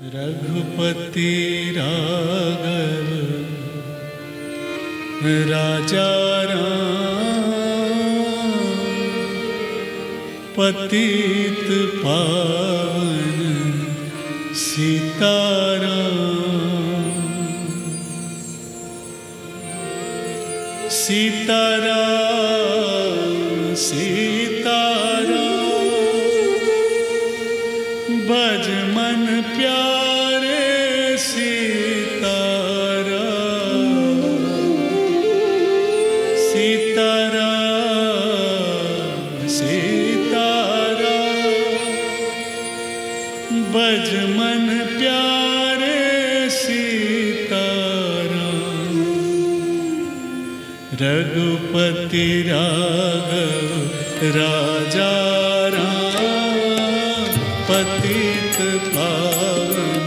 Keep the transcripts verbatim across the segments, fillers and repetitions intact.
रघुपति राघव राजा राम, पतित पावन सीताराम। सीताराम सीताराम, भज मन प्यारे सीताराम। सीताराम सीताराम, भज मन प्यारे सीताराम। रघुपति राघव राजा राम, पतित पावन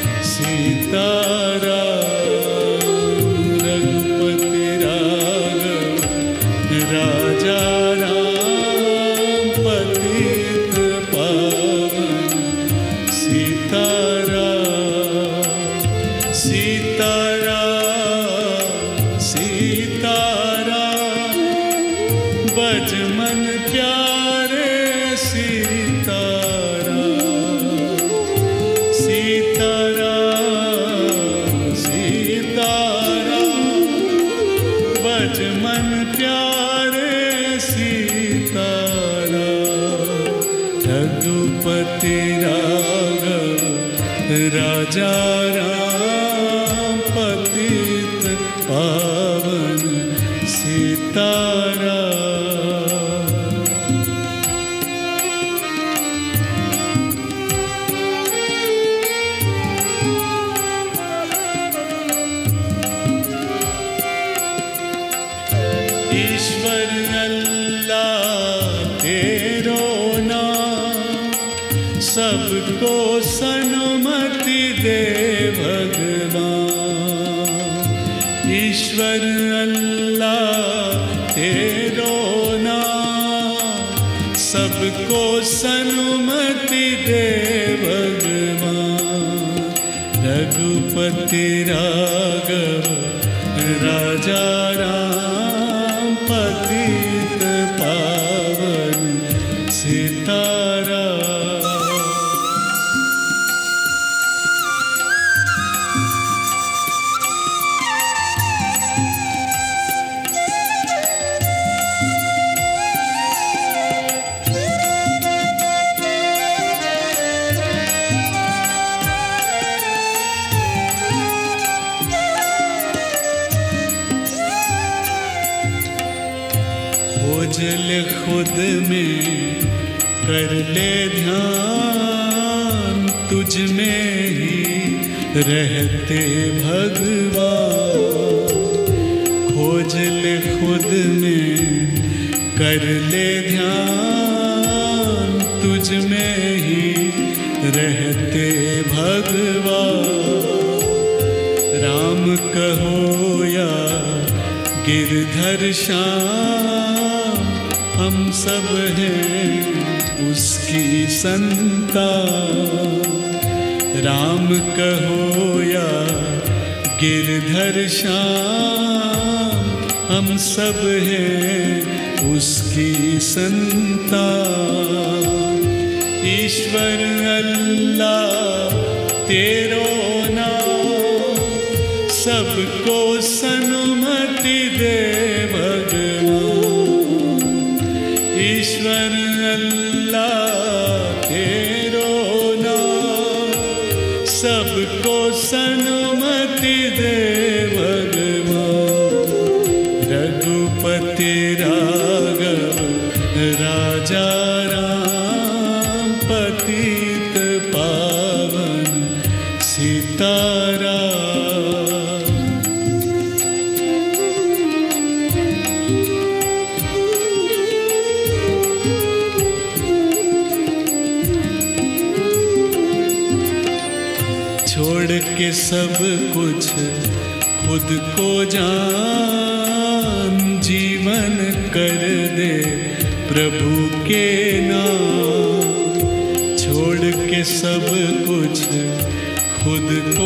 सीताराम। रघुपति राघव राजा राम, पतित पावन सीताराम। सीताराम सीताराम, भज मन प्यारे सीताराम। सीताराम सीताराम, भज मन प्यारे सीताराम। रघुपति राघव राजा राम, पतित पावन सीताराम। ईश्वर अल्लाह तेरो नाम, सबको सन्मति दे भगवान। ईश्वर अल्लाह तेरो नाम, सबको सन्मति दे भगवान। रघुपति राघव राजा राम, पतित पावन सीताराम। ओझल खुद में कर ले ध्यान, तुझ में ही रहते भगवान। खोजल खुद में कर ले ध्यान, तुझ में ही रहते भगवान। राम कहो या गिरधर श्याम, हम सब हैं उसकी संतान। राम कहो या गिरधर श्याम, हम सब हैं उसकी संतान। ईश्वर अल्लाह तेरो नाम, सबको सन्मति दे भगवान। ईश्वर अल्लाह तेरो नाम, सबको सन्मति दे भगवान। रघुपति राघव राजा राम, पतित पावन सीताराम। छोड़ के सब कुछ खुद को जान, जीवन कर दे प्रभु के नाम। छोड़ के सब कुछ खुद को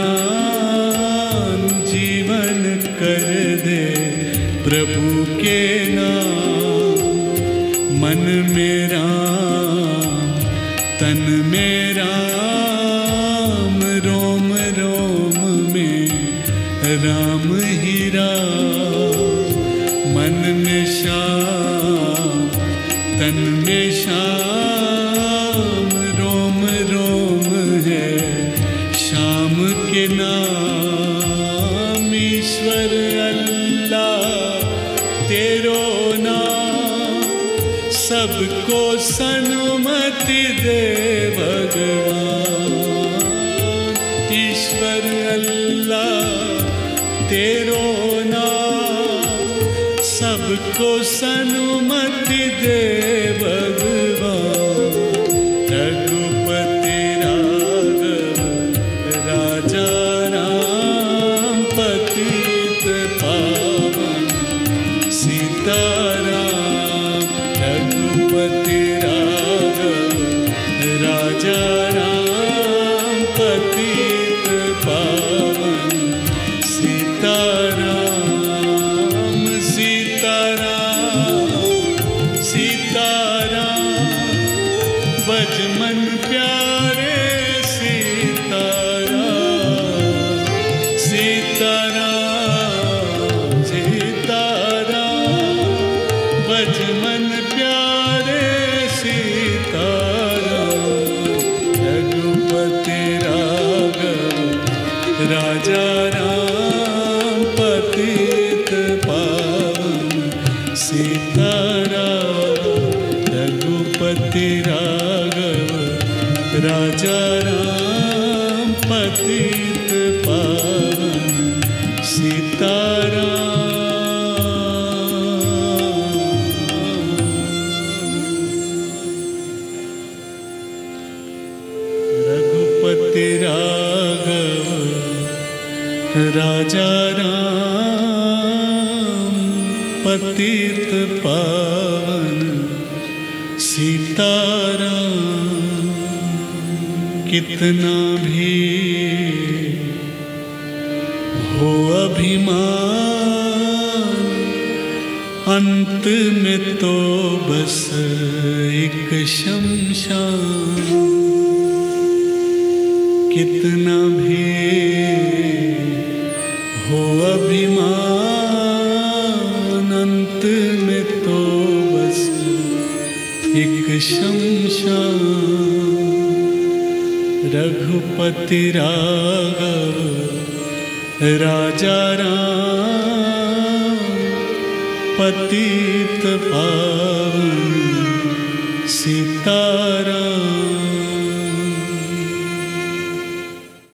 जान जीवन कर दे प्रभु के नाम। मन में राम तन में राम, रोम रोम में राम ही राम। मन में श्याम तन में श्याम, रोम रोम है श्याम के नाम। ईश्वर अल्लाह तेरो नाम, सबको सन्मति दे भगवान। ईश्वर अल्लाह तेरो नाम, सबको सन्मति दे भगवान। रघुपति राघव राजा राम, पतित पावन सीताराम। रघुपति राघव राजा राम, पतित पावन सीताराम। सीताराम सीताराम, बज मन प्यारे सीताराम। सीताराम सीताराम, बज मन प्यारे सीताराम। रघुपति राघव राजा राम, पतित पावन सीताराम। रघुपति राघव राजा राम, पतित पावन सीताराम। रघुपति राघव राजा राम, पतित पावन सीताराम। कितना भी हो अभिमान, अंत में तो बस एक शमशान। कितना भी हो अभिमान, अंत में तो बस एक शमशान। रघुपति राघव राजा राम, पतित पावन सीताराम।